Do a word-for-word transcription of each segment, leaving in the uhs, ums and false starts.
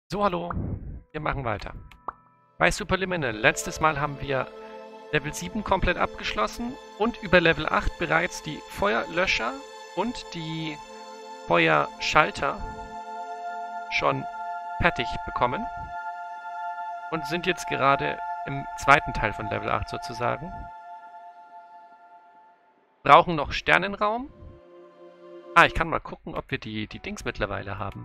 So, hallo. Wir machen weiter. Bei Superliminal. Letztes Mal haben wir Level sieben komplett abgeschlossen und über Level acht bereits die Feuerlöscher und die Feuerschalter schon fertig bekommen. Und sind jetzt gerade im zweiten Teil von Level acht sozusagen. Brauchen noch Sternenraum. Ah, ich kann mal gucken, ob wir die, die Dings mittlerweile haben.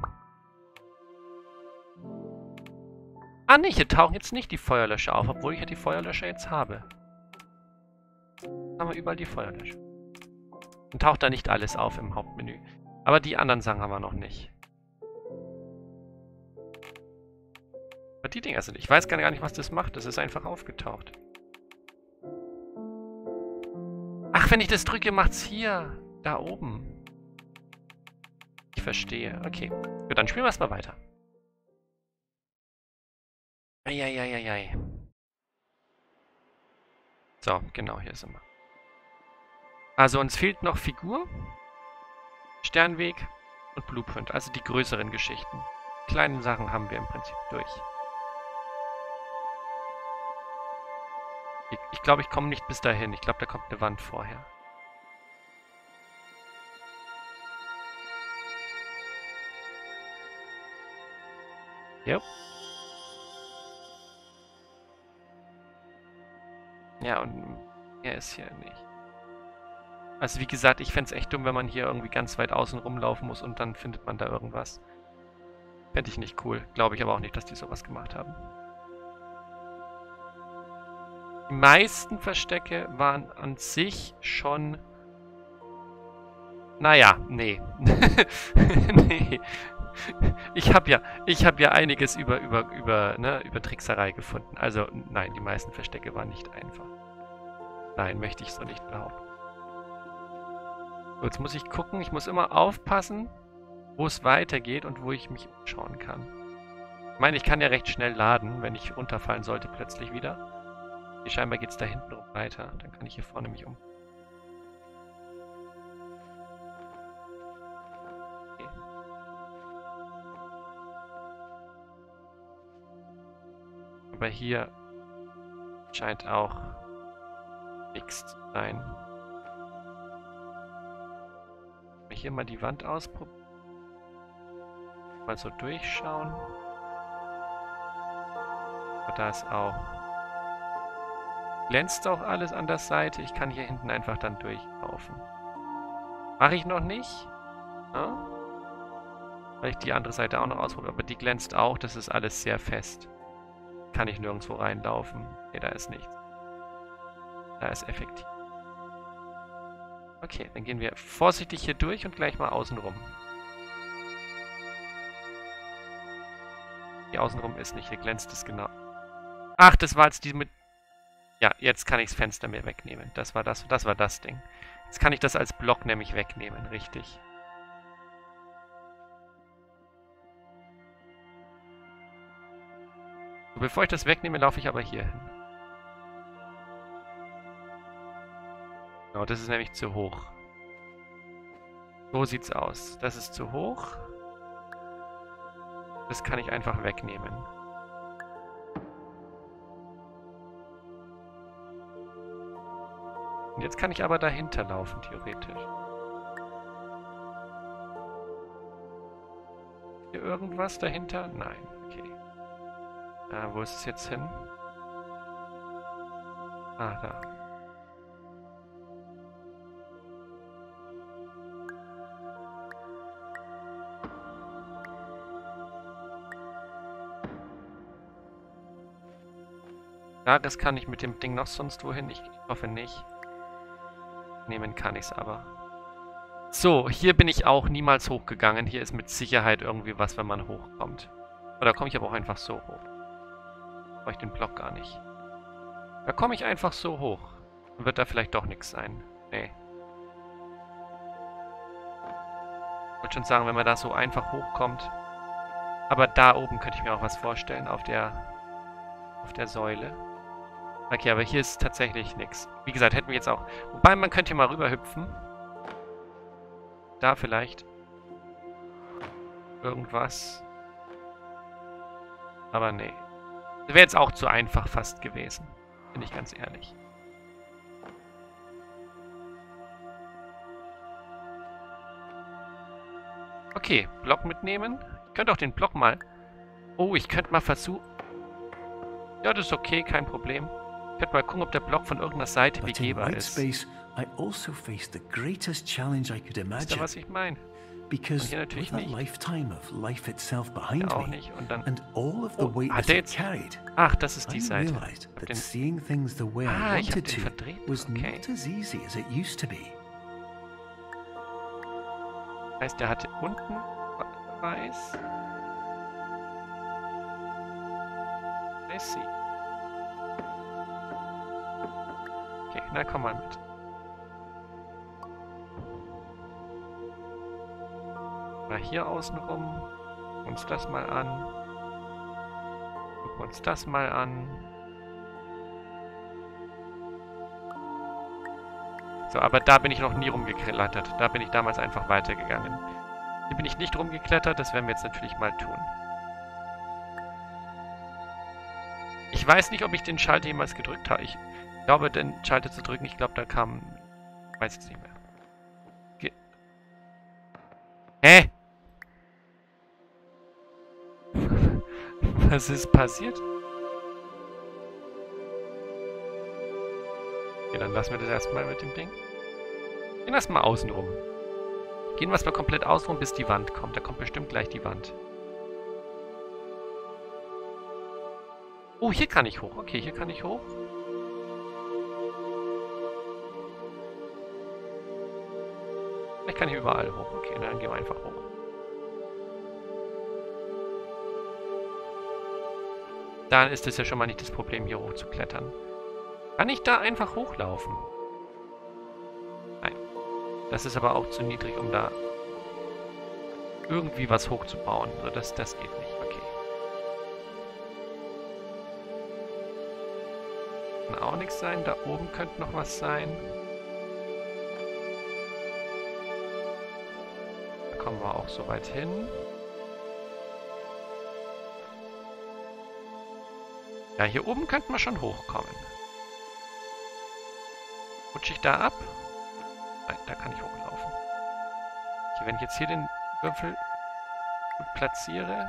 Ah ne, hier tauchen jetzt nicht die Feuerlöscher auf, obwohl ich ja die Feuerlöscher jetzt habe. Haben wir überall die Feuerlöscher. Dann taucht da nicht alles auf im Hauptmenü. Aber die anderen Sachen haben wir noch nicht. Aber die Dinger sind... Ich weiß gar nicht, was das macht. Das ist einfach aufgetaucht. Ach, wenn ich das drücke, macht's hier. Da oben. Ich verstehe. Okay. Gut, dann spielen wir es mal weiter. Eieieiei. So, genau, hier sind wir. Also uns fehlt noch Figur, Sternweg und Blueprint, also die größeren Geschichten. Die kleinen Sachen haben wir im Prinzip durch. Ich, ich glaube, ich komme nicht bis dahin. Ich glaube, da kommt eine Wand vorher. Jo. Ja, und er ist hier nicht. Also wie gesagt, ich fände es echt dumm, wenn man hier irgendwie ganz weit außen rumlaufen muss und dann findet man da irgendwas. Fände ich nicht cool. Glaube ich aber auch nicht, dass die sowas gemacht haben. Die meisten Verstecke waren an sich schon... Naja, nee. Nee. Ich habe ja, ich habe ja einiges über, über, über, ne, über Trickserei gefunden. Also, nein, die meisten Verstecke waren nicht einfach. Nein, möchte ich so nicht behaupten. So, jetzt muss ich gucken, ich muss immer aufpassen, wo es weitergeht und wo ich mich umschauen kann. Ich meine, ich kann ja recht schnell laden, wenn ich runterfallen sollte plötzlich wieder. Okay, scheinbar geht es da hinten rum weiter. Dann kann ich hier vorne mich um. Okay. Aber hier scheint auch nichts zu sein. Hier mal die Wand ausprobieren. Mal so durchschauen. Und da ist auch... Glänzt auch alles an der Seite. Ich kann hier hinten einfach dann durchlaufen. Mache ich noch nicht. Ja? Weil ich die andere Seite auch noch ausprobiere. Aber die glänzt auch. Das ist alles sehr fest. Kann ich nirgendwo reinlaufen. Ne, da ist nichts. Da ist effektiv. Okay, dann gehen wir vorsichtig hier durch und gleich mal außen rum. Hier außenrum ist nicht, hier glänzt es genau. Ach, das war jetzt die mit... Ja, jetzt kann ich das Fenster mir wegnehmen. Das war das, das war das Ding. Jetzt kann ich das als Block nämlich wegnehmen, richtig. So, bevor ich das wegnehme, laufe ich aber hier hin. Genau, das ist nämlich zu hoch. So sieht's aus. Das ist zu hoch. Das kann ich einfach wegnehmen. Und jetzt kann ich aber dahinter laufen, theoretisch. Hier irgendwas dahinter? Nein, okay. Äh, wo ist es jetzt hin? Ah, da. Ja, das kann ich mit dem Ding noch sonst wohin. Ich hoffe nicht. Nehmen kann ich es aber. So, hier bin ich auch niemals hochgegangen. Hier ist mit Sicherheit irgendwie was, wenn man hochkommt. Oder komme ich aber auch einfach so hoch. Brauche ich den Block gar nicht. Da komme ich einfach so hoch. Dann wird da vielleicht doch nichts sein. Nee. Ich wollte schon sagen, wenn man da so einfach hochkommt. Aber da oben könnte ich mir auch was vorstellen. Auf der, auf der Säule. Okay, aber hier ist tatsächlich nichts. Wie gesagt, hätten wir jetzt auch... Wobei, man könnte hier mal rüber hüpfen. Da vielleicht. Irgendwas. Aber nee. Das wäre jetzt auch zu einfach fast gewesen. Bin ich ganz ehrlich. Okay, Block mitnehmen. Ich könnte auch den Block mal... Oh, ich könnte mal versuchen... Ja, das ist okay, kein Problem. Ich könnte mal gucken, ob der Block von irgendeiner Seite begehbar ist. Wisst ihr, was ich meine? Because hier natürlich with a nicht. lifetime of life itself behind Ja, auch me, nicht. Und dann... and all of the Oh, weight hat that der it jetzt... carried, Ach, das ist die I Seite. realized Hab that den... seeing things the way Ah, I ich hab wanted den to verdreht. was Okay. not as easy as it used to be. Das heißt, der hatte unten weiß. I see. Okay, na komm mal mit. Mal hier außen rum. Gucken uns das mal an. Gucken uns das mal an. So, aber da bin ich noch nie rumgeklettert. Da bin ich damals einfach weitergegangen. Hier bin ich nicht rumgeklettert, das werden wir jetzt natürlich mal tun. Ich weiß nicht, ob ich den Schalter jemals gedrückt habe. Ich glaube, den Schalter zu drücken, ich glaube, da kam... Weiß jetzt nicht mehr. Ge Hä? Was ist passiert? Okay, dann lassen wir das erstmal mit dem Ding. Gehen wir erstmal außen rum. Gehen wir erstmal komplett außen rum, bis die Wand kommt. Da kommt bestimmt gleich die Wand. Oh, hier kann ich hoch. Okay, hier kann ich hoch. Ich kann hier überall hoch. Okay, dann gehen wir einfach hoch. Dann ist es ja schon mal nicht das Problem, hier hoch zu klettern. Kann ich da einfach hochlaufen? Nein. Das ist aber auch zu niedrig, um da irgendwie was hochzubauen. So, das, das geht nicht. Okay. Kann auch nichts sein. Da oben könnte noch was sein. Da kommen wir auch so weit hin. Ja, hier oben könnten wir schon hochkommen. Rutsche ich da ab? Nein, da kann ich hochlaufen. Okay, wenn ich jetzt hier den Würfel gut platziere...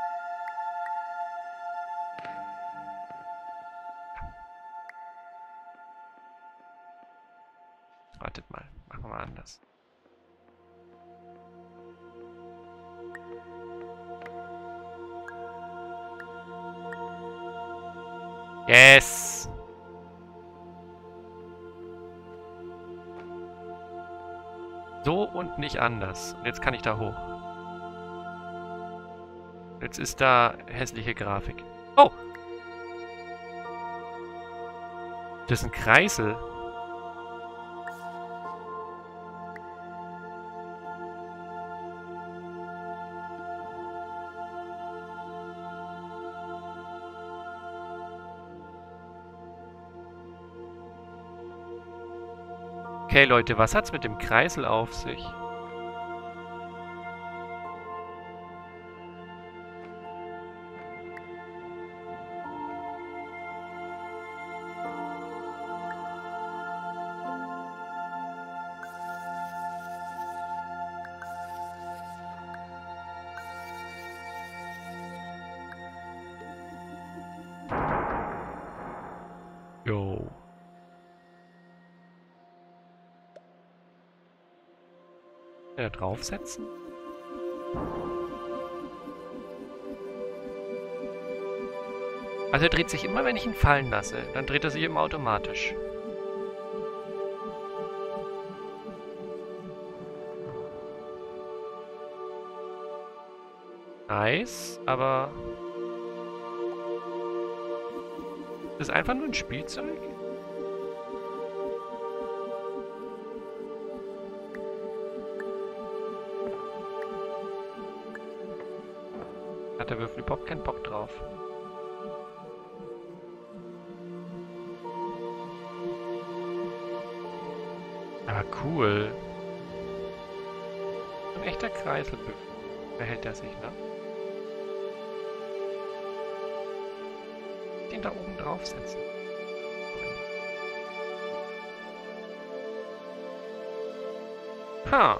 Wartet mal, machen wir mal anders. Yes! So und nicht anders. Und jetzt kann ich da hoch. Jetzt ist da hässliche Grafik. Oh! Das ist ein Kreisel. Okay, Leute, was hat's mit dem Kreisel auf sich? Jo. Ja, draufsetzen. Also er dreht sich immer, wenn ich ihn fallen lasse. Dann dreht er sich immer automatisch. Nice, aber... Das ist einfach nur ein Spielzeug? Hat der Würfel überhaupt keinen Bock drauf. Aber cool. Ein echter Kreiselwürfel. Behält er sich, ne? den da oben draufsetzen? Ha.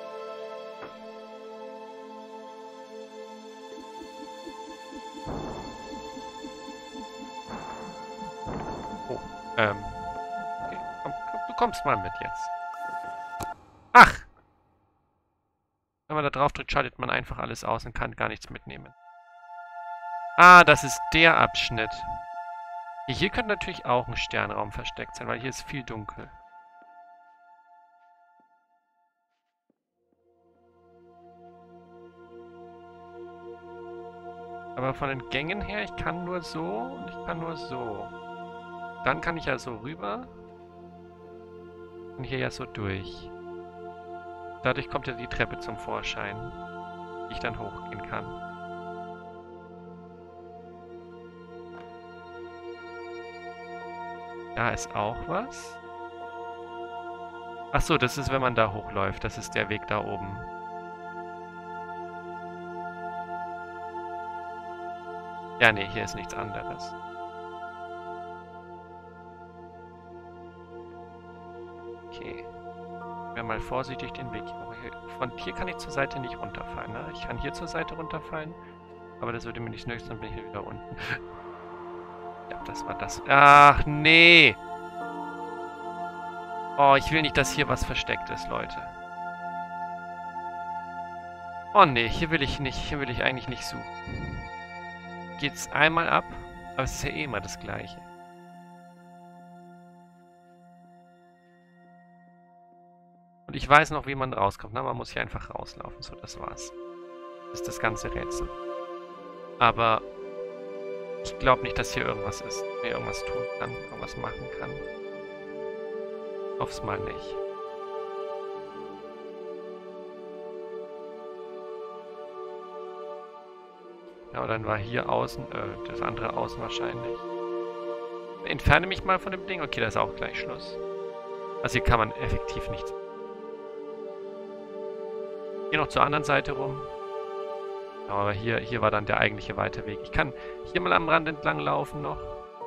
Oh, ähm. Okay, komm, komm, du kommst mal mit jetzt. Ach! Wenn man da drauf drückt, schaltet man einfach alles aus und kann gar nichts mitnehmen. Ah, das ist der Abschnitt. Hier könnte natürlich auch ein Sternraum versteckt sein, weil hier ist viel dunkel. Aber von den Gängen her, ich kann nur so und ich kann nur so. Dann kann ich ja so rüber. Und hier ja so durch. Dadurch kommt ja die Treppe zum Vorschein, die ich dann hochgehen kann. Da ist auch was. Ach so, das ist, wenn man da hochläuft. Das ist der Weg da oben. Ja, nee, hier ist nichts anderes. Okay. Ich wäre mal vorsichtig den Weg hier. Von hier kann ich zur Seite nicht runterfallen, ne? Ich kann hier zur Seite runterfallen, aber das würde mir nicht nützen, dann bin ich hier wieder unten. Ja, das war das. Ach, nee! Oh, ich will nicht, dass hier was versteckt ist, Leute. Oh, nee, hier will ich nicht. Hier will ich eigentlich nicht suchen. Geht's einmal ab, aber es ist ja eh immer das Gleiche. Und ich weiß noch, wie man rauskommt. Na, man muss hier einfach rauslaufen. So, das war's. Das ist das ganze Rätsel. Aber ich glaube nicht, dass hier irgendwas ist. Mir irgendwas tun kann, irgendwas machen kann. Hoff's mal nicht. Ja, dann war hier außen, äh, das andere außen wahrscheinlich. Entferne mich mal von dem Ding. Okay, da ist auch gleich Schluss. Also hier kann man effektiv nichts. Hier noch zur anderen Seite rum. Ja, aber hier, hier war dann der eigentliche weite Weg. Ich kann hier mal am Rand entlang laufen noch.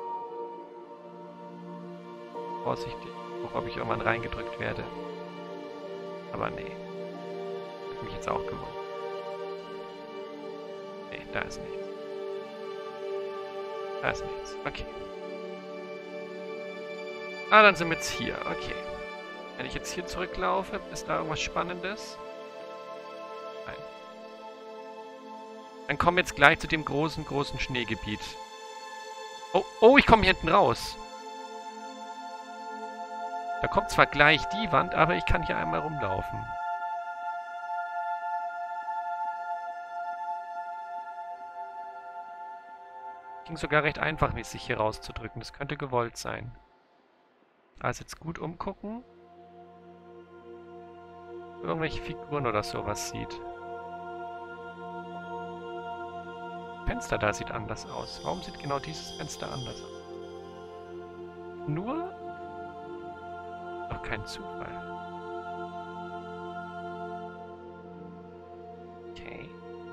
Vorsichtig. Guck, ob ich irgendwann reingedrückt werde. Aber nee. Hab mich jetzt auch gewundert. Nee, da ist nichts. Da ist nichts. Okay. Ah, dann sind wir jetzt hier. Okay. Wenn ich jetzt hier zurücklaufe, ist da irgendwas Spannendes? Nein. Dann kommen wir jetzt gleich zu dem großen, großen Schneegebiet. Oh, oh, ich komme hier hinten raus. Da kommt zwar gleich die Wand, aber ich kann hier einmal rumlaufen. Ging sogar recht einfach, wie sich hier rauszudrücken. Das könnte gewollt sein. Also jetzt gut umgucken. Irgendwelche Figuren oder sowas sieht. Das Fenster da sieht anders aus. Warum sieht genau dieses Fenster anders aus? Nur? Doch kein Zufall. Okay.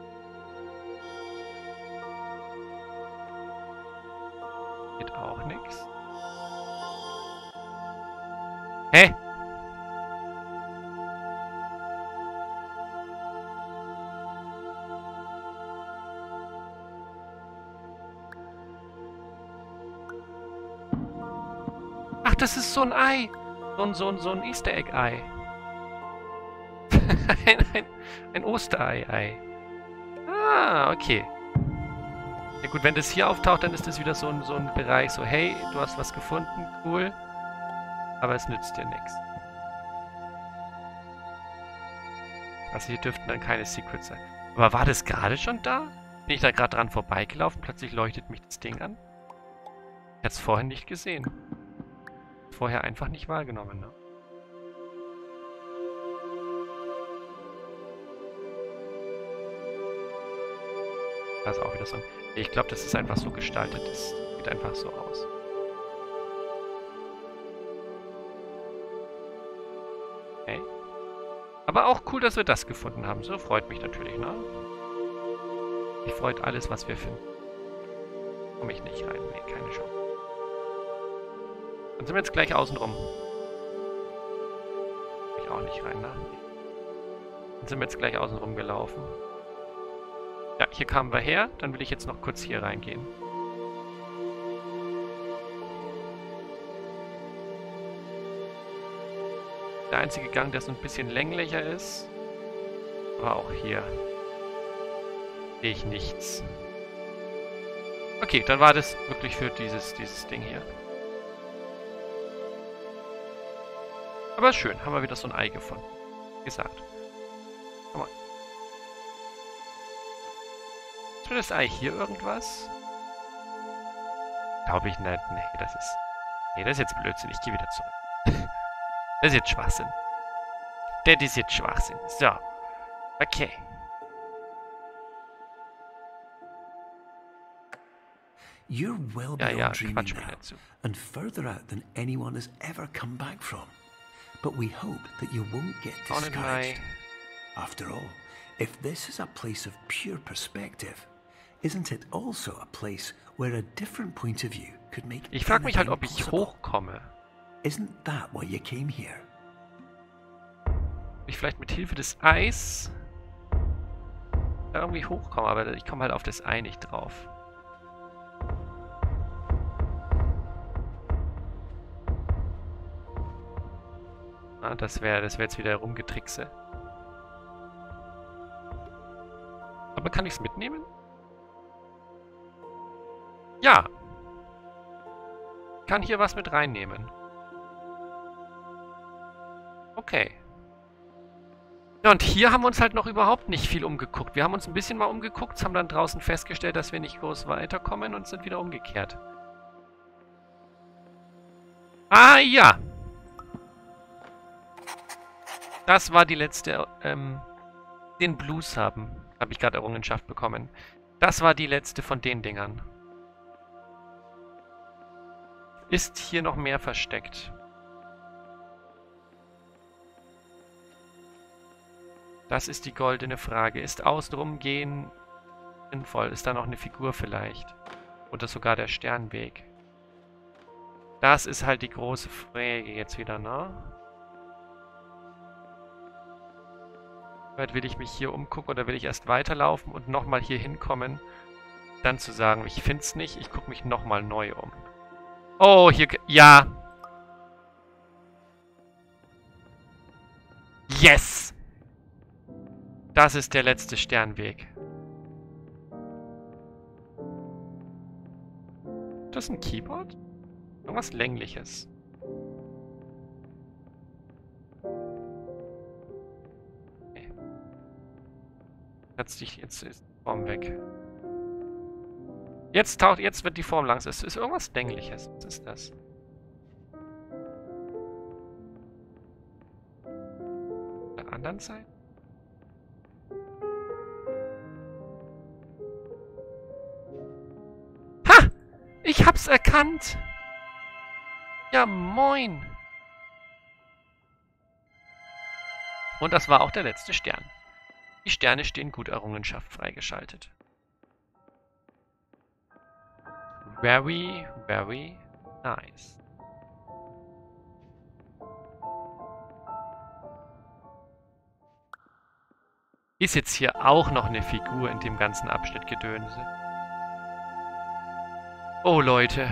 Geht auch nichts. Hä? Ach, das ist so ein Ei. So ein, so ein, so ein Easter Egg-Ei. ein, ein, ein Osterei-Ei. Ah, okay. Ja gut, wenn das hier auftaucht, dann ist das wieder so ein, so ein Bereich, so hey, du hast was gefunden, cool. Aber es nützt dir nichts. Also hier dürften dann keine Secrets sein. Aber war das gerade schon da? Bin ich da gerade dran vorbeigelaufen? Plötzlich leuchtet mich das Ding an? Ich hätte es vorhin nicht gesehen. Vorher einfach nicht wahrgenommen, ne? Also auch wieder so ein... Ich glaube, das ist einfach so gestaltet. Das sieht einfach so aus. Okay. Aber auch cool, dass wir das gefunden haben. So freut mich natürlich, ne? Mich freut alles, was wir finden. Komme ich nicht rein. Nee, keine Chance. Dann sind wir jetzt gleich außen rum. Komme ich auch nicht rein, ne? Dann sind wir jetzt gleich außen rum gelaufen. Ja, hier kamen wir her. Dann will ich jetzt noch kurz hier reingehen. Der einzige Gang, der so ein bisschen länglicher ist. Aber auch hier sehe ich nichts. Okay, dann war das wirklich für dieses, dieses Ding hier. Aber schön, haben wir wieder so ein Ei gefunden. Wie gesagt. Komm mal. Ist für das Ei hier irgendwas? Glaube ich nicht. Nee, das ist... Nee, das ist jetzt Blödsinn. Ich gehe wieder zurück. Das ist jetzt Schwachsinn. Das ist jetzt Schwachsinn. So. Okay. You're well Ja, beyond ja, dreaming quatsch mir now, nicht zu. and further out than anyone has ever come back from. But we hope that you won't get Auch nicht mal... discouraged. After all, if this is a place of pure perspective, isn't it also a place where a different point of view could make Ich frage mich halt, ob anything ich possible? hochkomme. Isn't that why you came here? Ob ich vielleicht mit Hilfe des Eis da irgendwie hochkomme, aber ich komme halt auf das Ei nicht drauf. Ah, das wäre das wär jetzt wieder Rumgetrickse. Aber kann ich es mitnehmen? Ja. Ich kann hier was mit reinnehmen. Okay. Ja, und hier haben wir uns halt noch überhaupt nicht viel umgeguckt. Wir haben uns ein bisschen mal umgeguckt, haben dann draußen festgestellt, dass wir nicht groß weiterkommen und sind wieder umgekehrt. Ah, ja. Das war die letzte, ähm, den Blues haben. Habe ich gerade Errungenschaft bekommen. Das war die letzte von den Dingern. Ist hier noch mehr versteckt? Das ist die goldene Frage. Ist außenrum gehen sinnvoll? Ist da noch eine Figur vielleicht? Oder sogar der Sternweg? Das ist halt die große Frage jetzt wieder, ne? Will ich mich hier umgucken oder will ich erst weiterlaufen und nochmal hier hinkommen? Dann zu sagen, ich finde es nicht, ich gucke mich nochmal neu um. Oh, hier... Ja! Yes! Das ist der letzte Sternweg. Das ist ein Keyboard? Irgendwas Längliches. Okay. Jetzt, jetzt ist die Form weg. Jetzt taucht, jetzt wird die Form langsam. Es ist irgendwas Längliches. Was ist das? Auf der anderen Seite? Ha! Ich hab's erkannt! Ja, moin! Und das war auch der letzte Stern. Die Sterne stehen gut, Errungenschaft freigeschaltet. Very, very nice. Ist jetzt hier auch noch eine Figur in dem ganzen Abschnitt Gedönse? Oh, Leute.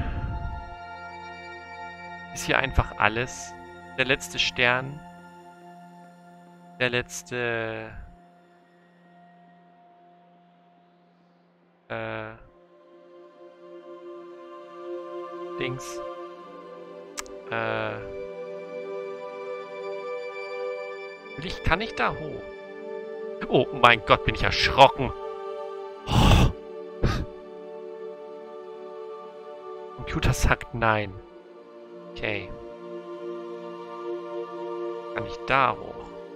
Ist hier einfach alles? Der letzte Stern. Der letzte... Äh... Dings. Äh... Will ich, kann ich da hoch? Oh mein Gott, bin ich erschrocken. Oh. Computer sagt nein. Okay. Kann ich da hoch?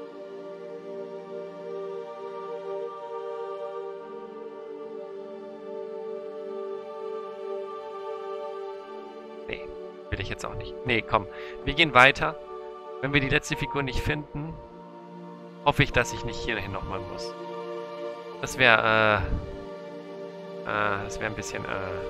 Nee, will ich jetzt auch nicht. Nee, komm. Wir gehen weiter. Wenn wir die letzte Figur nicht finden, hoffe ich, dass ich nicht hierhin nochmal muss. Das wäre, äh... Ah, das wäre ein bisschen... Äh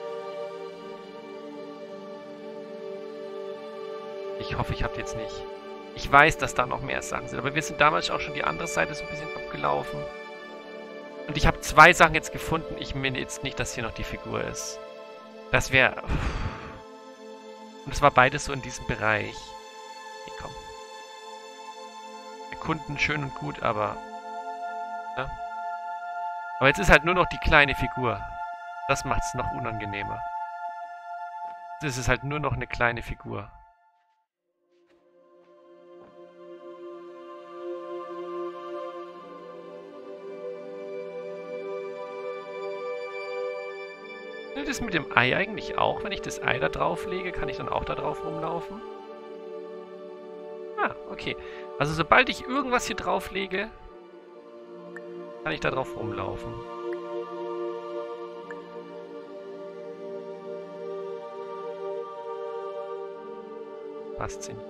ich hoffe, ich habe jetzt nicht... Ich weiß, dass da noch mehr Sachen sind, aber wir sind damals auch schon die andere Seite so ein bisschen abgelaufen. Und ich habe zwei Sachen jetzt gefunden. Ich meine jetzt nicht, dass hier noch die Figur ist. Das wäre... Und es war beides so in diesem Bereich. Okay, komm. Erkunden schön und gut, aber... Ja. Aber jetzt ist halt nur noch die kleine Figur. Das macht es noch unangenehmer. Es ist halt nur noch eine kleine Figur. Das mit dem Ei eigentlich auch, wenn ich das Ei da drauf lege, kann ich dann auch da drauf rumlaufen? Ah, okay. Also sobald ich irgendwas hier drauf lege, kann ich da drauf rumlaufen. Faszinierend.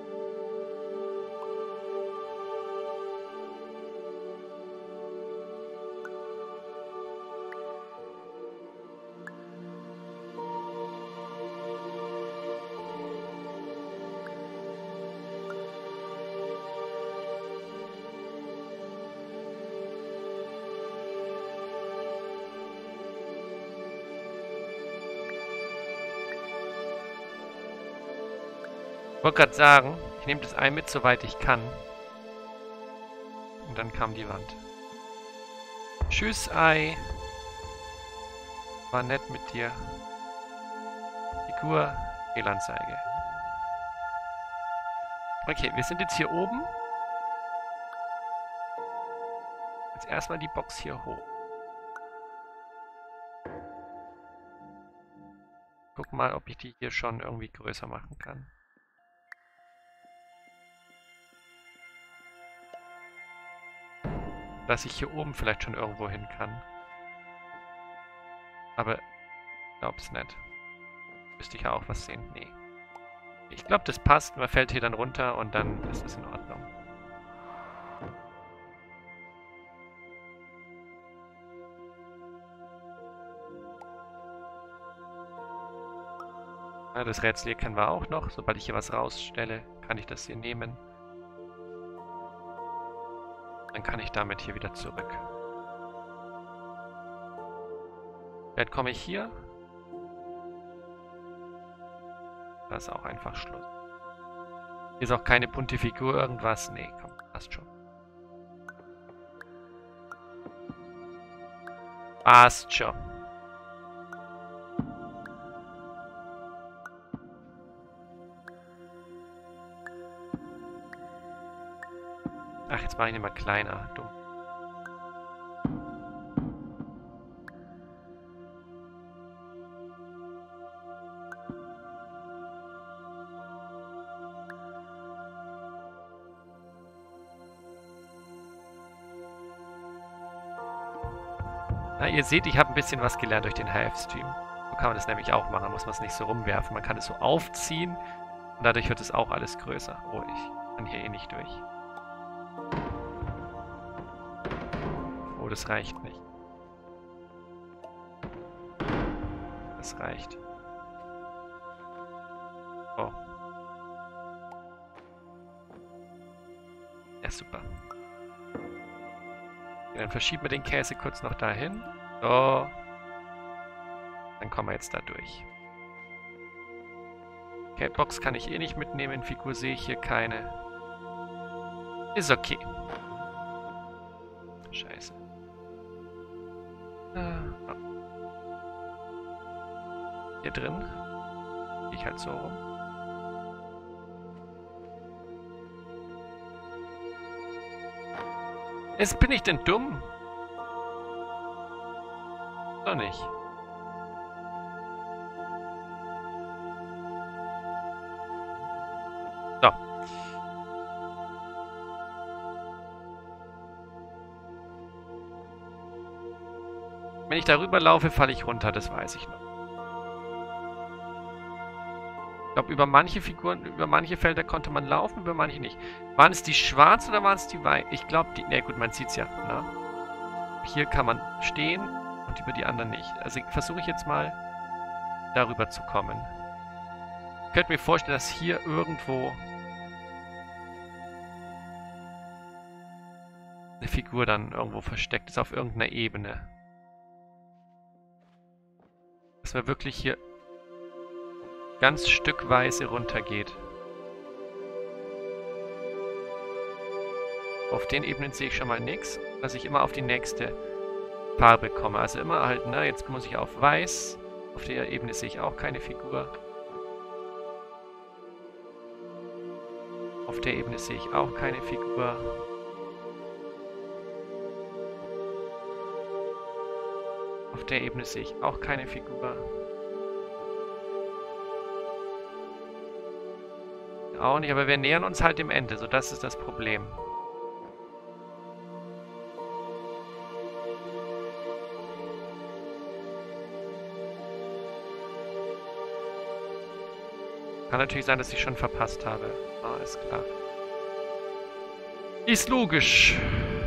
Ich wollte gerade sagen, ich nehme das Ei mit, soweit ich kann. Und dann kam die Wand. Tschüss, Ei. War nett mit dir. Figur, Fehlanzeige. Okay, wir sind jetzt hier oben. Jetzt erstmal die Box hier hoch. Guck mal, ob ich die hier schon irgendwie größer machen kann. Dass ich hier oben vielleicht schon irgendwo hin kann. Aber ich glaub's nicht. Müsste ich ja auch was sehen. Nee. Ich glaube, das passt. Man fällt hier dann runter und dann ist das in Ordnung. Ja, das Rätsel hier kennen wir auch noch. Sobald ich hier was rausstelle, kann ich das hier nehmen. Dann kann ich damit hier wieder zurück. Jetzt komme ich hier. Da ist auch einfach Schluss. Hier ist auch keine bunte Figur, irgendwas. Nee, komm, passt schon. Passt schon. Ach, jetzt mache ich ihn mal kleiner. Dumm. Na, ihr seht, ich habe ein bisschen was gelernt durch den Livestream. So kann man das nämlich auch machen, muss man es nicht so rumwerfen. Man kann es so aufziehen und dadurch wird es auch alles größer. Oh, ich kann hier eh nicht durch. Oh, das reicht nicht. Das reicht. Oh. Ja, super. Okay, dann verschieben wir den Käse kurz noch dahin. So. Dann kommen wir jetzt da durch. Okay, Box kann ich eh nicht mitnehmen. Figur sehe ich hier keine. Ist okay. Scheiße. Ah. Hier drin. Gehe ich halt so rum. Jetzt bin ich denn dumm? Doch nicht. So. Wenn ich darüber laufe, falle ich runter, das weiß ich noch. Ich glaube, über manche Figuren, über manche Felder konnte man laufen, über manche nicht. Waren es die schwarz oder waren es die weiß? Ich glaube, die... Ne, gut, man sieht es ja. Ne? Hier kann man stehen und und über die anderen nicht. Also versuche ich jetzt mal, darüber zu kommen. Ich könnte mir vorstellen, dass hier irgendwo eine Figur dann irgendwo versteckt ist, auf irgendeiner Ebene. Dass man wirklich hier ganz stückweise runtergeht. Auf den Ebenen sehe ich schon mal nichts, dass ich immer auf die nächste Farbe komme. Also immer halt, na, jetzt muss ich auf Weiß. Auf der Ebene sehe ich auch keine Figur. Auf der Ebene sehe ich auch keine Figur. Auf der Ebene sehe ich auch keine Figur. Auch nicht, aber wir nähern uns halt dem Ende, so das ist das Problem. Kann natürlich sein, dass ich schon verpasst habe. Ah, ist klar. Ist logisch.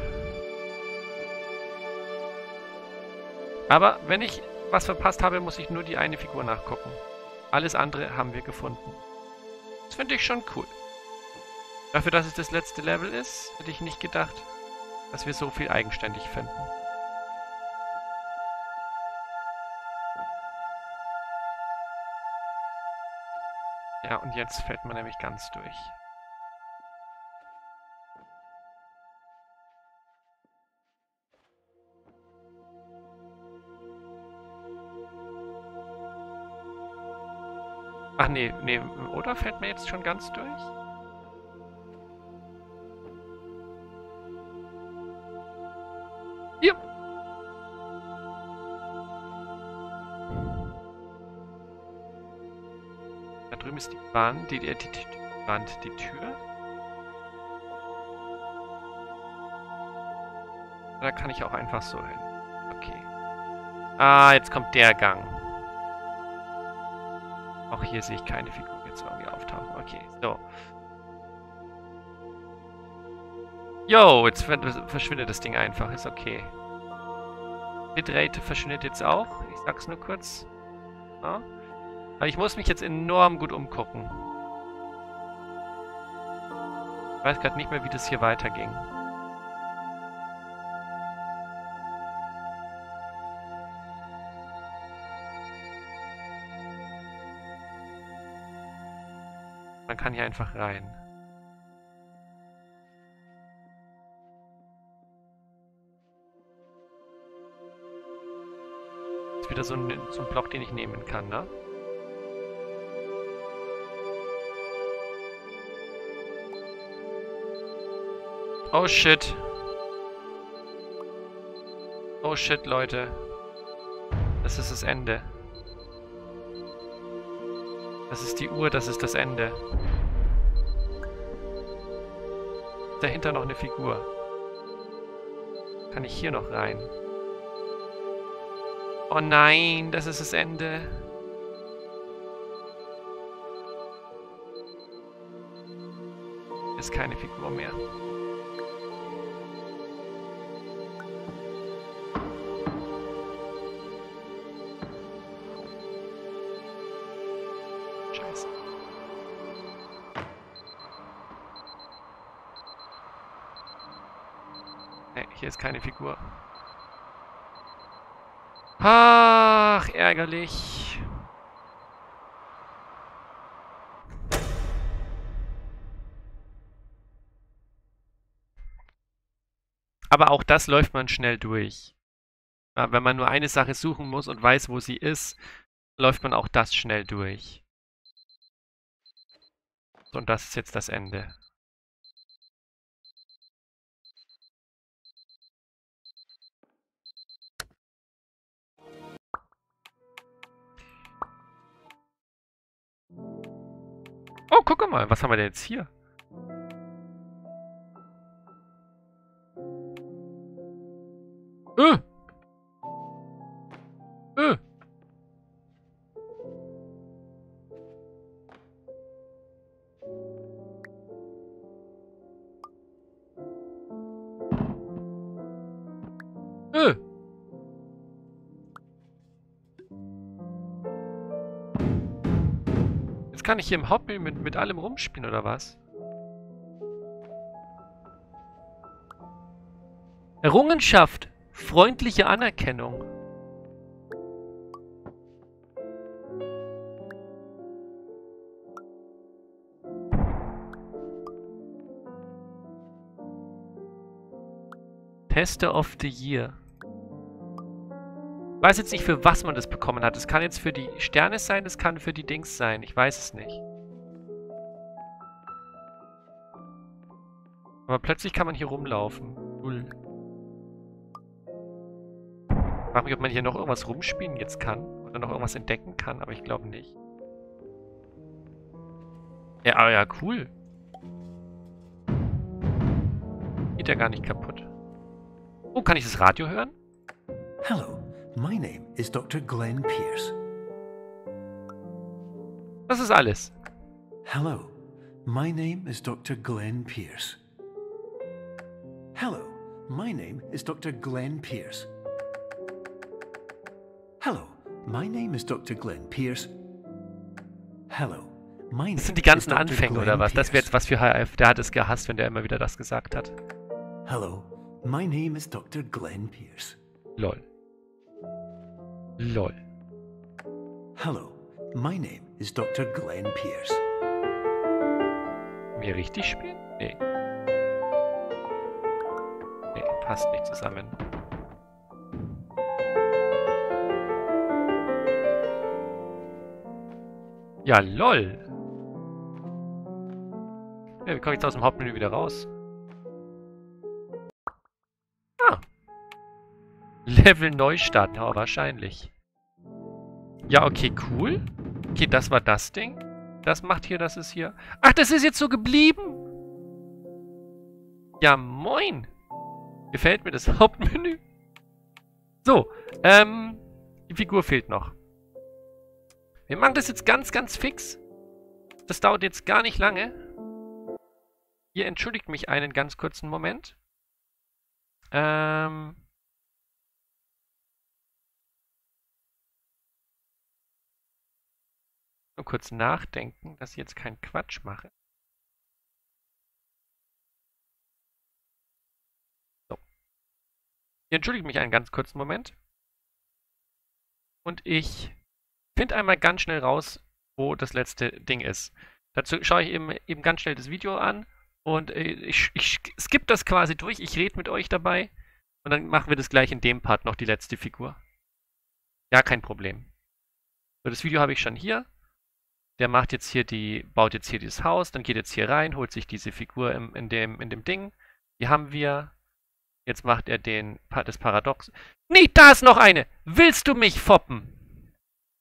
Aber wenn ich was verpasst habe, muss ich nur die eine Figur nachgucken. Alles andere haben wir gefunden. Das finde ich schon cool. Dafür, dass es das letzte Level ist, hätte ich nicht gedacht, dass wir so viel eigenständig finden. Ja, und jetzt fällt man nämlich ganz durch. Ach nee, nee, oder fällt mir jetzt schon ganz durch? Hier! Da drüben ist die Wand, die, die, die, die Wand, die Tür. Da kann ich auch einfach so hin. Okay. Ah, jetzt kommt der Gang. Auch hier sehe ich keine Figur jetzt irgendwie auftauchen. Okay, so. Yo, jetzt verschwindet das Ding einfach. Ist okay. Bitrate verschwindet jetzt auch. Ich sag's nur kurz. Ja. Aber ich muss mich jetzt enorm gut umgucken. Ich weiß gerade nicht mehr, wie das hier weiterging. Man kann hier einfach rein. Das ist wieder so ein, so ein Block, den ich nehmen kann, ne? Oh shit. Oh shit, Leute. Das ist das Ende. Das ist die Uhr, das ist das Ende. Dahinter noch eine Figur. Kann ich hier noch rein? Oh nein, das ist das Ende. Ist keine Figur mehr. Scheiße. Ne, hier ist keine Figur. Ach, ärgerlich. Aber auch das läuft man schnell durch. Ja, wenn man nur eine Sache suchen muss und weiß, wo sie ist, läuft man auch das schnell durch. So, und das ist jetzt das Ende. Oh, guck mal, was haben wir denn jetzt hier? Äh! Äh! Äh! Jetzt kann ich hier im Hauptmenü mit, mit allem rumspielen, oder was? Errungenschaft. Freundliche Anerkennung. Tester of the Year. Ich weiß jetzt nicht, für was man das bekommen hat. Es kann jetzt für die Sterne sein, es kann für die Dings sein. Ich weiß es nicht. Aber plötzlich kann man hier rumlaufen. Cool. Ich frage mich, ob man hier noch irgendwas rumspielen jetzt kann. Oder noch irgendwas entdecken kann, aber ich glaube nicht. Ja, aber ja, cool. Geht ja gar nicht kaputt. Oh, kann ich das Radio hören? Hello, my name is Doctor Glenn Pierce. Das ist alles. Hello, my name is Doctor Glenn Pierce. Hello, my name is Doctor Glenn Pierce. Hello, my name is Doctor Glenn Pierce. Hello, my name Das sind die ganzen is Doctor Anfänge, Glenn oder was? Das wäre Pierce. jetzt was für H F. Der hat es gehasst, wenn der immer wieder das gesagt hat. Hello, my name is Doctor Glenn Pierce. Lol. Lol. Hello, my name is Doctor Glenn Pierce. Mir richtig spielen? Nee. Nee, passt nicht zusammen. Ja, lol. Ja, wir kommen jetzt aus dem Hauptmenü wieder raus. Ah. Level neu starten, aber wahrscheinlich. Ja, okay, cool. Okay, das war das Ding. Das macht hier, das ist hier... Ach, das ist jetzt so geblieben? Ja, moin. Gefällt mir das Hauptmenü. So, ähm... die Figur fehlt noch. Wir machen das jetzt ganz, ganz fix. Das dauert jetzt gar nicht lange. Ihr entschuldigt mich einen ganz kurzen Moment. Ähm... Nur kurz nachdenken, dass ich jetzt keinen Quatsch mache. So. Ihr entschuldigt mich einen ganz kurzen Moment. Und ich finde einmal ganz schnell raus, wo das letzte Ding ist. Dazu schaue ich eben, eben ganz schnell das Video an und äh, ich, ich skippe das quasi durch. Ich rede mit euch dabei und dann machen wir das gleich in dem Part noch, die letzte Figur. Ja, kein Problem. So, das Video habe ich schon hier. Der macht jetzt hier die, baut jetzt hier dieses Haus, dann geht jetzt hier rein, holt sich diese Figur im, in, dem, in dem Ding. Die haben wir. Jetzt macht er den, das Paradox. Nee, da ist noch eine! Willst du mich foppen?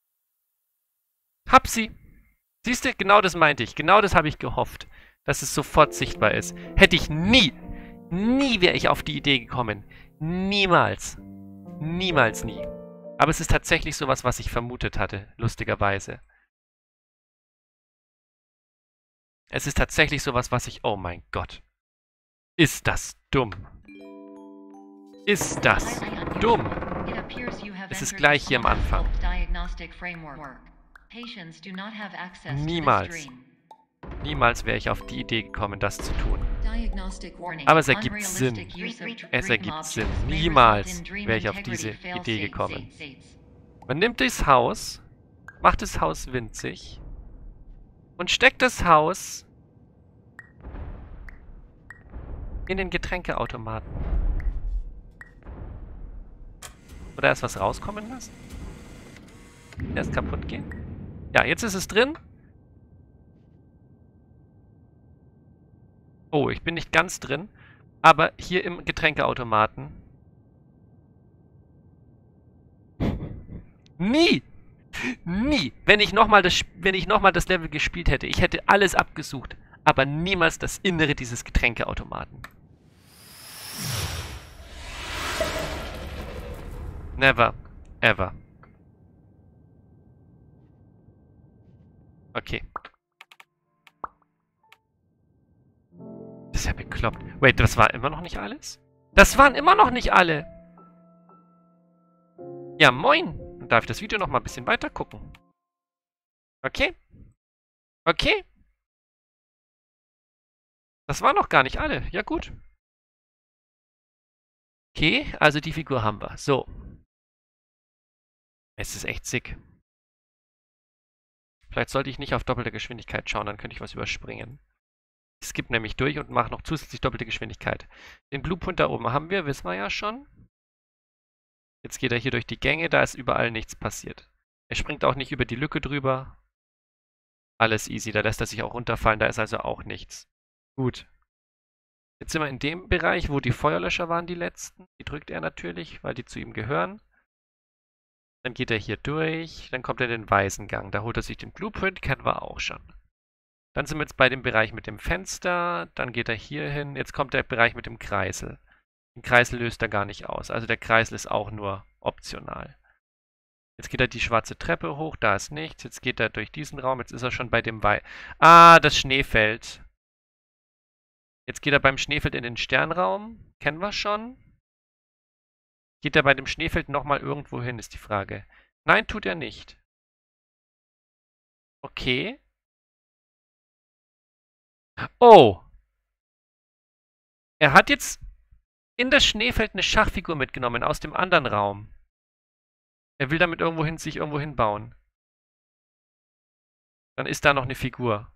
Hab sie. Siehst du, genau das meinte ich. Genau das habe ich gehofft, dass es sofort sichtbar ist. Hätte ich nie, nie wäre ich auf die Idee gekommen. Niemals. Niemals nie. Aber es ist tatsächlich sowas, was ich vermutet hatte, lustigerweise. Es ist tatsächlich sowas, was ich... Oh mein Gott. Ist das dumm. Ist das dumm. Es ist gleich hier am Anfang. Niemals. Niemals wäre ich auf die Idee gekommen, das zu tun. Aber es ergibt Sinn. Es ergibt Sinn. Niemals wäre ich auf diese Idee gekommen. Man nimmt das Haus, macht das Haus winzig und steckt das Haus in den Getränkeautomaten. Oder erst was rauskommen lassen? Erst kaputt gehen? Ja, jetzt ist es drin. Oh, ich bin nicht ganz drin. Aber hier im Getränkeautomaten. Nie! Nie! Wenn ich nochmal das, wenn ich noch mal das Level gespielt hätte, ich hätte alles abgesucht. Aber niemals das Innere dieses Getränkeautomaten. Never. Ever. Okay. Das ist ja bekloppt. Wait, das war immer noch nicht alles? Das waren immer noch nicht alle! Ja, moin! Dann darf ich das Video noch mal ein bisschen weiter gucken. Okay? Okay? Das waren noch gar nicht alle. Ja, gut. Okay, also die Figur haben wir. So. Es ist echt sick. Vielleicht sollte ich nicht auf doppelte Geschwindigkeit schauen, dann könnte ich was überspringen. Ich skippe nämlich durch und mache noch zusätzlich doppelte Geschwindigkeit. Den Blueprint da oben haben wir, wissen wir ja schon. Jetzt geht er hier durch die Gänge, da ist überall nichts passiert. Er springt auch nicht über die Lücke drüber. Alles easy, da lässt er sich auch runterfallen, da ist also auch nichts. Gut. Jetzt sind wir in dem Bereich, wo die Feuerlöscher waren, die letzten. Die drückt er natürlich, weil die zu ihm gehören. Dann geht er hier durch, dann kommt er in den weißen Gang. Da holt er sich den Blueprint, kennen wir auch schon. Dann sind wir jetzt bei dem Bereich mit dem Fenster, dann geht er hier hin. Jetzt kommt der Bereich mit dem Kreisel. Den Kreisel löst er gar nicht aus, also der Kreisel ist auch nur optional. Jetzt geht er die schwarze Treppe hoch, da ist nichts. Jetzt geht er durch diesen Raum, jetzt ist er schon bei dem Wei... Ah, das Schneefeld. Jetzt geht er beim Schneefeld in den Sternraum, kennen wir schon. Geht er bei dem Schneefeld nochmal irgendwo hin, ist die Frage. Nein, tut er nicht. Okay. Oh. Er hat jetzt in das Schneefeld eine Schachfigur mitgenommen aus dem anderen Raum. Er will damit irgendwo hin, sich irgendwo hinbauen. Dann ist da noch eine Figur.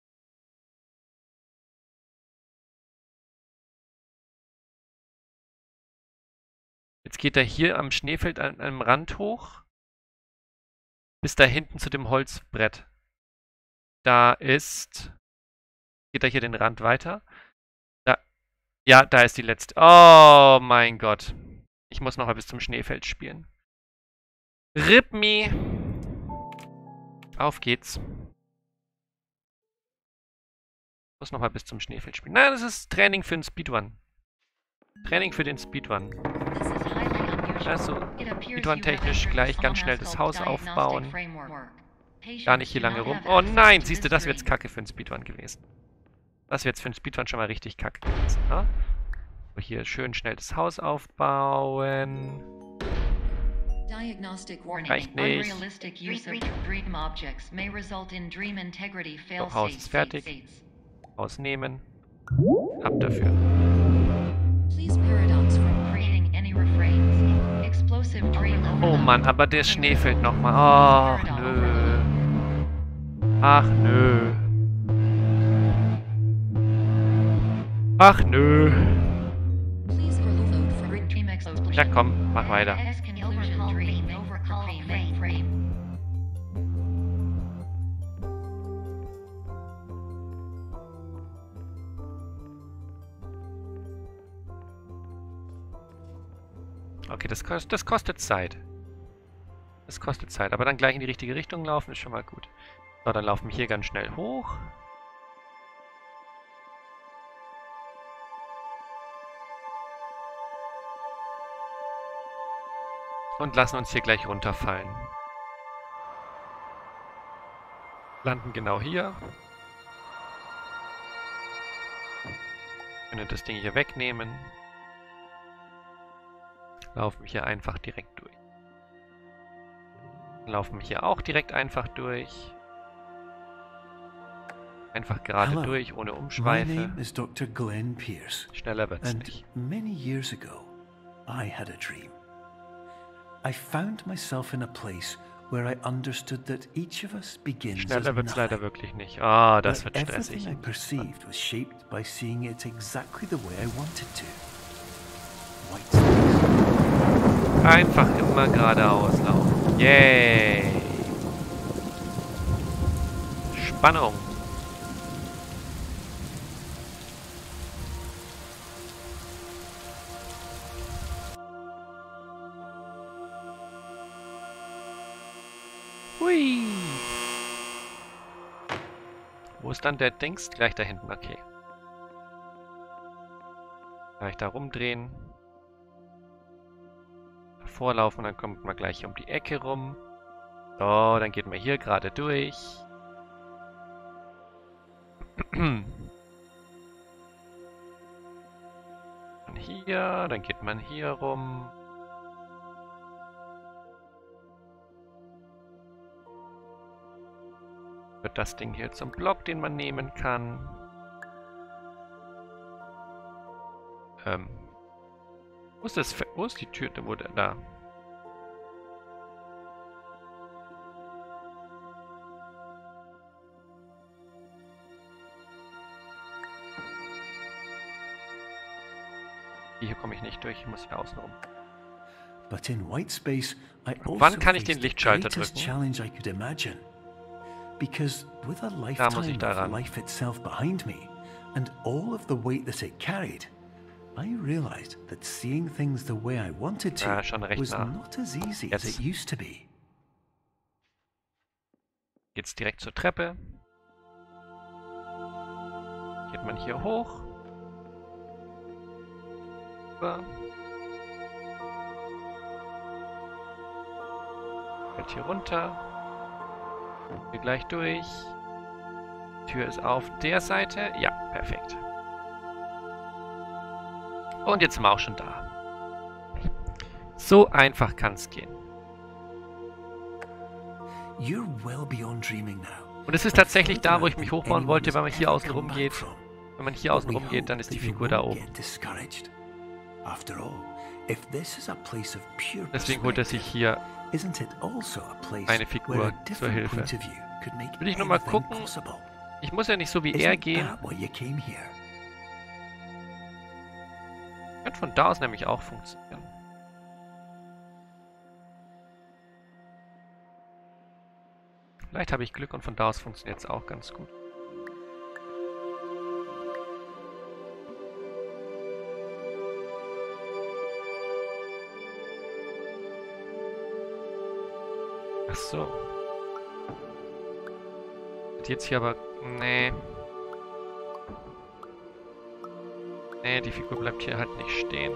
Jetzt geht er hier am Schneefeld an einem Rand hoch. Bis da hinten zu dem Holzbrett. Da ist... Geht er hier den Rand weiter? Da, ja, da ist die letzte. Oh mein Gott. Ich muss noch mal bis zum Schneefeld spielen. Rip me. Auf geht's. Ich muss noch mal bis zum Schneefeld spielen. Nein, das ist Training für den Speedrun. Training für den Speedrun. Also, Speedrun-technisch gleich ganz schnell das Haus aufbauen. Gar nicht hier lange rum. Oh nein, siehst du, das wäre jetzt kacke für den Speedrun gewesen. Das wäre jetzt für den Speedrun schon mal richtig kacke gewesen, ne? So, hier schön schnell das Haus aufbauen. Reicht nicht. So, Haus ist fertig. Haus nehmen. Ab dafür. Oh Mann, aber der Schnee fällt nochmal. Ach nö. Ach nö. Ach nö. Ja komm, mach weiter. Okay, das, kost, das kostet Zeit. Das kostet Zeit, aber dann gleich in die richtige Richtung laufen ist schon mal gut. So, dann laufen wir hier ganz schnell hoch. Und lassen uns hier gleich runterfallen. Landen genau hier. Können das Ding hier wegnehmen. Laufen hier einfach direkt durch. Laufen hier auch direkt einfach durch. Einfach gerade Hello. durch, ohne My Umschweife. name is Doctor Glenn Pierce. Schneller wird's And nicht. many years ago, I had a dream. I found myself in a place where I understood that each of us begins as Schneller wird's leider nothing. wirklich nicht. Ah, oh, das But wird stressig. everything I perceived was shaped by seeing it exactly the way I wanted to. White space. Einfach immer geradeaus laufen. Yay! Spannung. Hui! Wo ist dann der Dings? Gleich da hinten, okay. Gleich da rumdrehen. Vorlaufen, dann kommt man gleich um die Ecke rum. So, dann geht man hier gerade durch. Dann hier, dann geht man hier rum. Wird das Ding hier zum Block, den man nehmen kann. Ähm. Wo ist das? Fe Wo ist die Tür? Wo der, da. Hier komme ich nicht durch, ich muss hier außen rum. But in white space, I also Wann kann ich den faced the Lichtschalter greatest drücken? challenge I could imagine. Because with a Da muss ich lifetime daran. of life itself behind me, and all of the weight that it carried, I realized that seeing things the way I wanted to Ja, schon recht was nah. not as easy as Jetzt. it used to be. Geht's direkt zur Treppe. Geht man hier hoch. Rüber. Fällt hier runter. Hier gleich durch. Tür ist auf der Seite. Ja, perfekt. Und jetzt sind wir auch schon da. So einfach kann es gehen. You're well beyond dreaming now. Und es ist tatsächlich da, wo ich mich hochbauen wollte, wenn man hier außen rum geht. Wenn man hier außen rum geht, dann ist die Figur da oben. Deswegen holt er sich hier eine Figur zur Hilfe. Will ich nur mal gucken. Ich muss ja nicht so wie er gehen. Könnte von da aus nämlich auch funktionieren. Vielleicht habe ich Glück und von da aus funktioniert es auch ganz gut. Ach so. Jetzt hier aber... Nee. Nee, die Figur bleibt hier halt nicht stehen.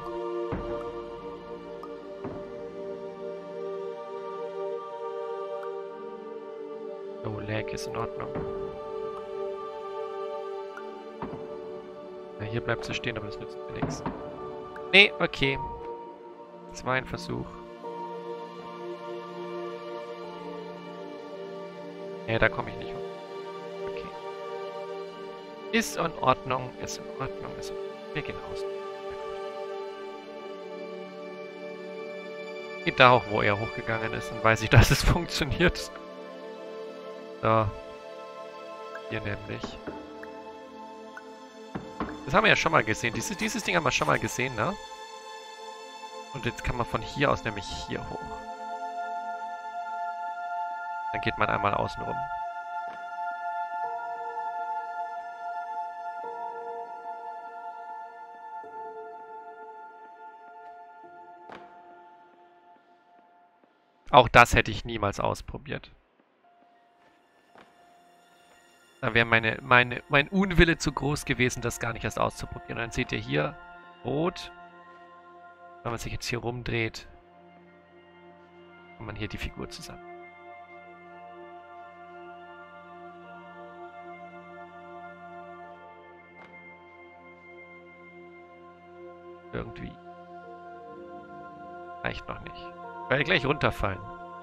Oh, Lag ist in Ordnung. Ja, hier bleibt sie stehen, aber das nützt mir nichts. Nee, okay. Das war ein Versuch. Nee, da komme ich nicht hoch. Okay. Ist in Ordnung, ist in Ordnung, ist in Ordnung. Wir gehen raus. Geht da auch, wo er hochgegangen ist, dann weiß ich, dass es funktioniert. So. Hier nämlich. Das haben wir ja schon mal gesehen. Dieses, dieses Ding haben wir schon mal gesehen, ne? Und jetzt kann man von hier aus nämlich hier hoch. Dann geht man einmal außen rum. Auch das hätte ich niemals ausprobiert. Da wäre meine, meine, mein Unwille zu groß gewesen, das gar nicht erst auszuprobieren. Und dann seht ihr hier rot. Wenn man sich jetzt hier rumdreht, kann man hier die Figur zusammen. Irgendwie. Reicht noch nicht. Ich werde gleich runterfallen.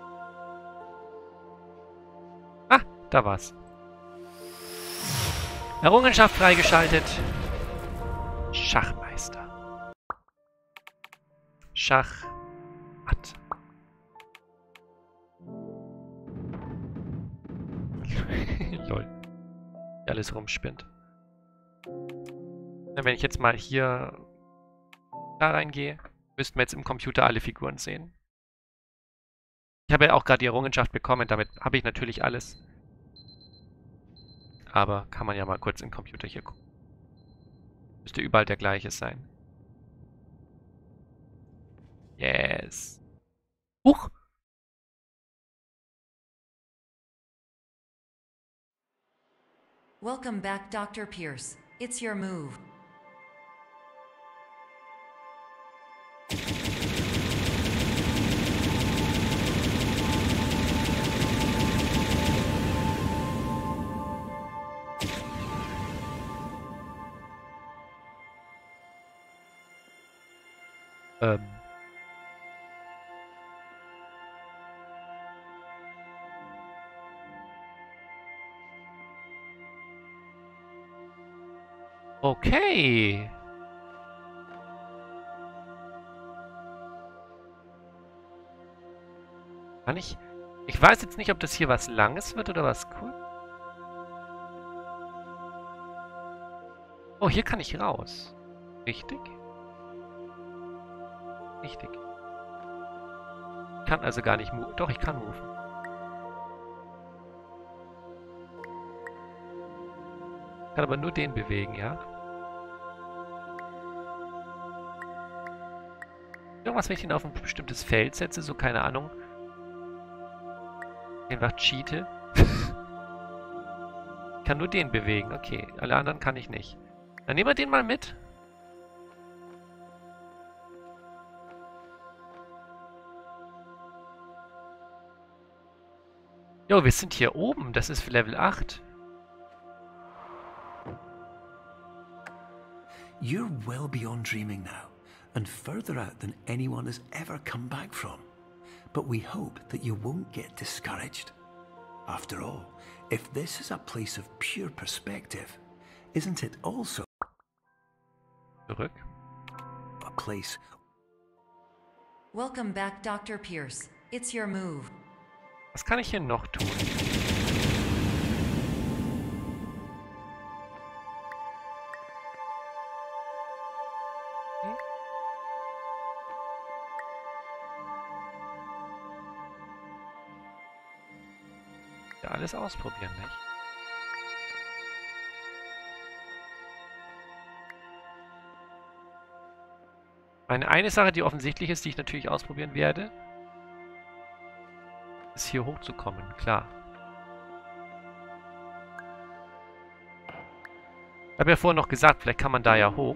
Ah, da war's. Errungenschaft freigeschaltet. Schachmeister. Schach. Matt. Lol. Wie alles rumspinnt. Na, wenn ich jetzt mal hier da reingehe, müssten wir jetzt im Computer alle Figuren sehen. Ich habe ja auch gerade die Errungenschaft bekommen, damit habe ich natürlich alles. Aber kann man ja mal kurz im Computer hier gucken. Müsste überall der gleiche sein. Yes. Huch! Welcome back, Doctor Pierce. It's your move. Ähm. Okay. Kann ich... Ich weiß jetzt nicht, ob das hier was Langes wird oder was cool. Oh, hier kann ich raus. Richtig? Richtig. Ich kann also gar nicht move. Doch, ich kann moven. Ich kann aber nur den bewegen, ja? Irgendwas, wenn ich den auf ein bestimmtes Feld setze, so keine Ahnung. Einfach cheate. Ich kann nur den bewegen, okay. Alle anderen kann ich nicht. Dann nehmen wir den mal mit. Jo, wir sind hier oben. Das ist für Level acht. You're well beyond dreaming now, and further out than anyone has ever come back from. But we hope that you won't get discouraged. After all, if this is a place of pure perspective, isn't it also Zurück. a place... Welcome back, Doctor Pierce. It's your move. Was kann ich hier noch tun? Okay. Ja, alles ausprobieren, nicht? Meine eine Sache, die offensichtlich ist, die ich natürlich ausprobieren werde, ist hier hochzukommen, klar. Ich habe ja vorhin noch gesagt, vielleicht kann man da ja hoch.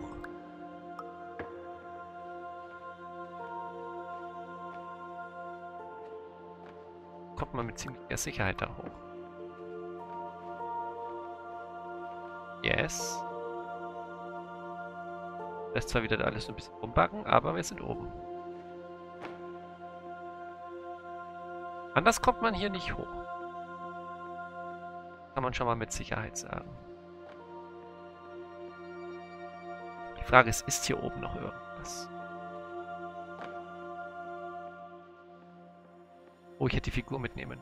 Kommt man mit ziemlicher Sicherheit da hoch. Yes. Lässt zwar wieder alles ein bisschen rumbacken, aber wir sind oben. Anders kommt man hier nicht hoch. Kann man schon mal mit Sicherheit sagen. Die Frage ist, ist hier oben noch irgendwas? Oh, ich hätte die Figur mitnehmen.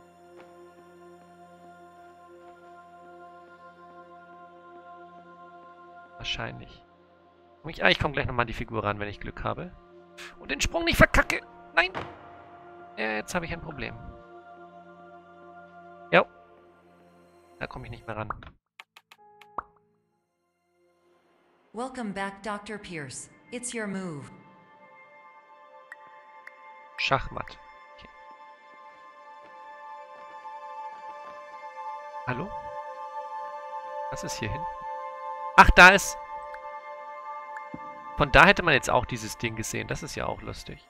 Wahrscheinlich. Ich, ah, ich komme gleich nochmal an die Figur ran, wenn ich Glück habe. Und den Sprung nicht verkacke. Nein! Äh, jetzt habe ich ein Problem. Ja. Da komme ich nicht mehr ran. Welcome back, Doctor Pierce. It's your move. Schachmatt. Okay. Hallo? Was ist hier hin? Ach, da ist... Von da hätte man jetzt auch dieses Ding gesehen. Das ist ja auch lustig.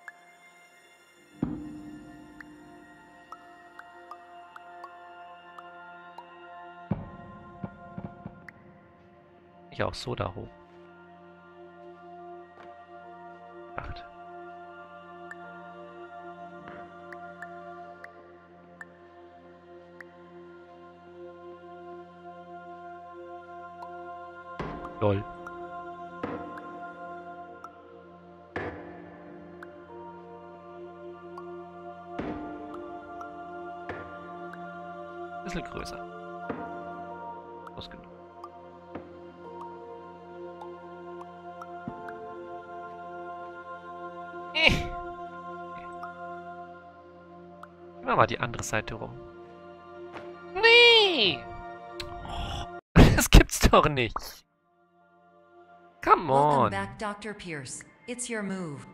Ich auch so da hoch. Acht. Lol. Bisschen größer. Ausgenommen. Äh. Okay. Gehen wir mal die andere Seite rum. Nee! Oh, das gibt's doch nicht. Come Welcome on. back, Doctor Pierce. It's your move.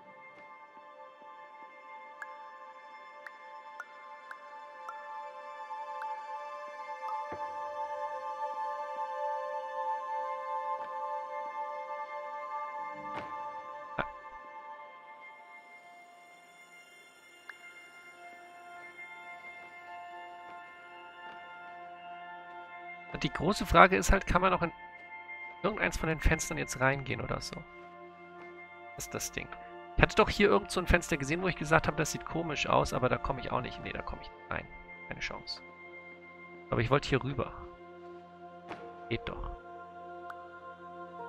Die große Frage ist halt, kann man noch in irgendeins von den Fenstern jetzt reingehen oder so? Das ist das Ding. Ich hatte doch hier irgend so ein Fenster gesehen, wo ich gesagt habe, das sieht komisch aus, aber da komme ich auch nicht. Nee, da komme ich nicht rein. Keine Chance. Aber ich wollte hier rüber. Geht doch.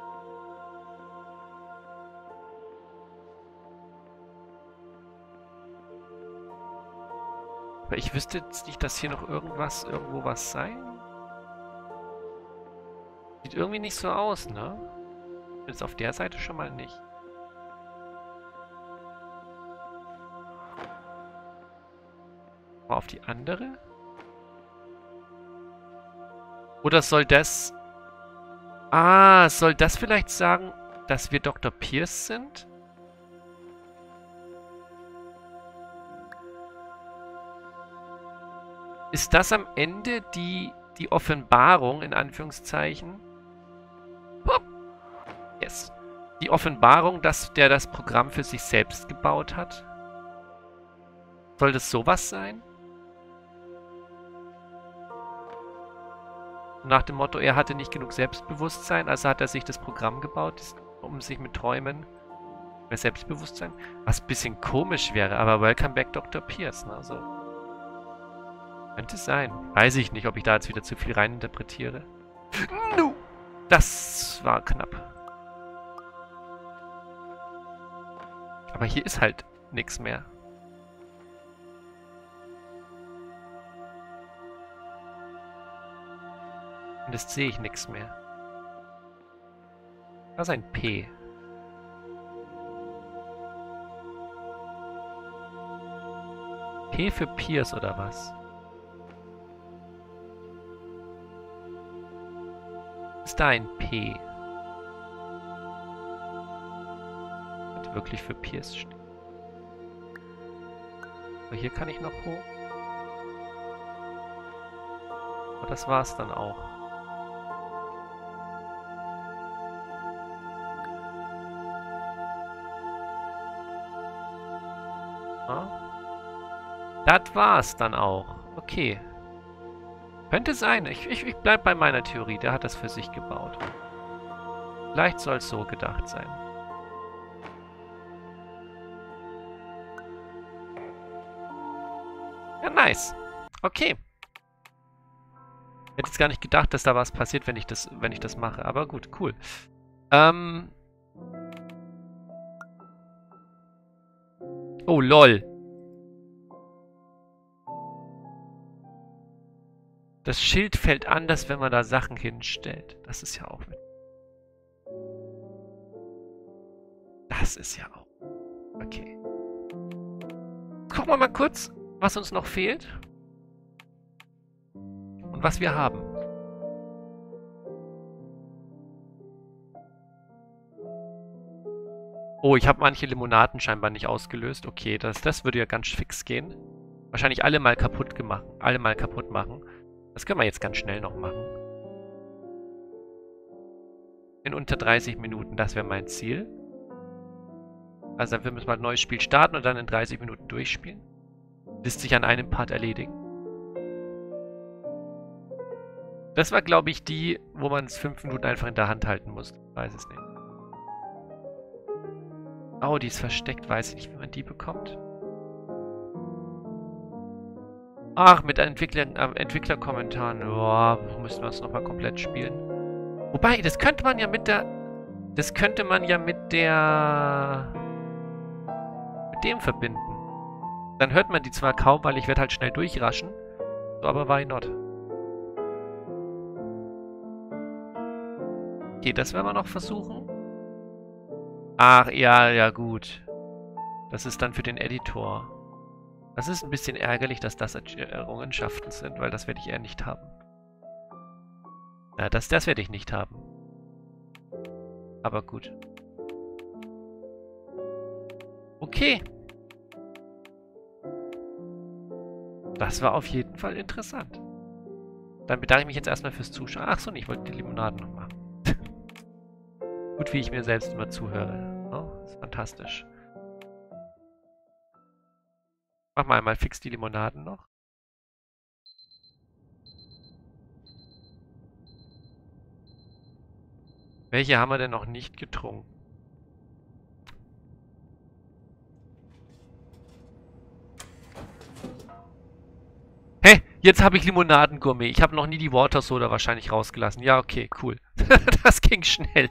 Aber ich wüsste jetzt nicht, dass hier noch irgendwas, irgendwo was sein. Sieht irgendwie nicht so aus, ne? Jetzt auf der Seite schon mal nicht. Mal auf die andere? Oder soll das... Ah, soll das vielleicht sagen, dass wir Doktor Pierce sind? Ist das am Ende die, die Offenbarung, in Anführungszeichen? Yes. Die Offenbarung, dass der das Programm für sich selbst gebaut hat? Soll das sowas sein? Nach dem Motto, er hatte nicht genug Selbstbewusstsein, also hat er sich das Programm gebaut, um sich mit Träumen mehr Selbstbewusstsein. Was ein bisschen komisch wäre, aber welcome back Doktor Pierce, ne? So. Könnte sein. Weiß ich nicht, ob ich da jetzt wieder zu viel reininterpretiere. No. Das war knapp. Aber hier ist halt nichts mehr. Und jetzt sehe ich nichts mehr. Das ist ein P. P für Pierce oder was? Ist da ein P? Könnte wirklich für Pierce stehen. Aber hier kann ich noch hoch. Aber das war's dann auch. Das war's dann auch. Okay. Könnte sein. Ich, ich, ich bleib bei meiner Theorie. Der hat das für sich gebaut. Vielleicht soll es so gedacht sein. Ja, nice. Okay. Ich hätte jetzt gar nicht gedacht, dass da was passiert, wenn ich das, wenn ich das mache. Aber gut, cool. Ähm. Oh, lol. Das Schild fällt anders, wenn man da Sachen hinstellt. Das ist ja auch mit. Das ist ja auch. Okay. Gucken wir mal kurz, was uns noch fehlt. Und was wir haben. Oh, ich habe manche Limonaden scheinbar nicht ausgelöst. Okay, das, das würde ja ganz fix gehen. Wahrscheinlich alle mal kaputt gemacht. Alle mal kaputt machen. Das können wir jetzt ganz schnell noch machen. In unter dreißig Minuten, das wäre mein Ziel. Also wir müssen mal ein neues Spiel starten und dann in dreißig Minuten durchspielen. Lässt sich an einem Part erledigen. Das war, glaube ich, die, wo man es fünf Minuten einfach in der Hand halten muss. Ich weiß es nicht. Oh, die ist versteckt. Weiß ich nicht, wie man die bekommt. Ach, mit Entwickler, äh, Entwicklerkommentaren. Boah, müssen wir es nochmal komplett spielen. Wobei, das könnte man ja mit der... Das könnte man ja mit der... Mit dem verbinden. Dann hört man die zwar kaum, weil ich werde halt schnell durchraschen. So, aber why not? Okay, das werden wir noch versuchen. Ach, ja, ja, gut. Das ist dann für den Editor. Das ist ein bisschen ärgerlich, dass das Errungenschaften sind, weil das werde ich eher nicht haben. Ja, das, das werde ich nicht haben. Aber gut. Okay. Das war auf jeden Fall interessant. Dann bedanke ich mich jetzt erstmal fürs Zuschauen. Ach so, ich wollte die Limonaden noch machen. Gut, wie ich mir selbst immer zuhöre. Oh, das ist fantastisch. Mach mal einmal fix die Limonaden noch. Welche haben wir denn noch nicht getrunken? Hä? Jetzt habe ich Limonadengourmet. Ich habe noch nie die Water Soda wahrscheinlich rausgelassen. Ja, okay, cool. Das ging schnell.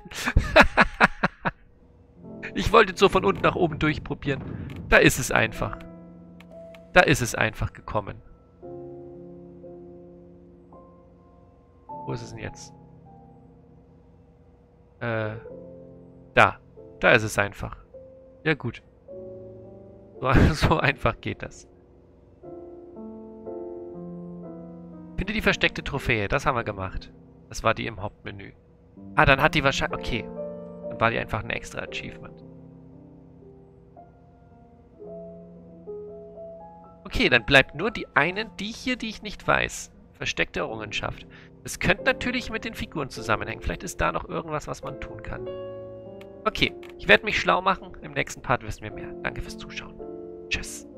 Ich wollte jetzt so von unten nach oben durchprobieren. Da ist es einfach. Da ist es einfach gekommen. Wo ist es denn jetzt? Äh, da. Da ist es einfach. Ja gut. So, so einfach geht das. Finde die versteckte Trophäe. Das haben wir gemacht. Das war die im Hauptmenü. Ah, dann hat die wahrscheinlich... Okay. Dann war die einfach ein extra Achievement. Okay, dann bleibt nur die eine, die hier, die ich nicht weiß. Versteckte Errungenschaft. Es könnte natürlich mit den Figuren zusammenhängen. Vielleicht ist da noch irgendwas, was man tun kann. Okay, ich werde mich schlau machen. Im nächsten Part wissen wir mehr. Danke fürs Zuschauen. Tschüss.